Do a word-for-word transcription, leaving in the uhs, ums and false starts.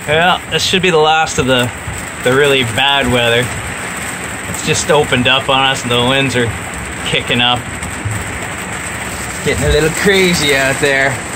Well, this should be the last of the, the really bad weather. It's just opened up on us and the winds are kicking up. Getting a little crazy out there.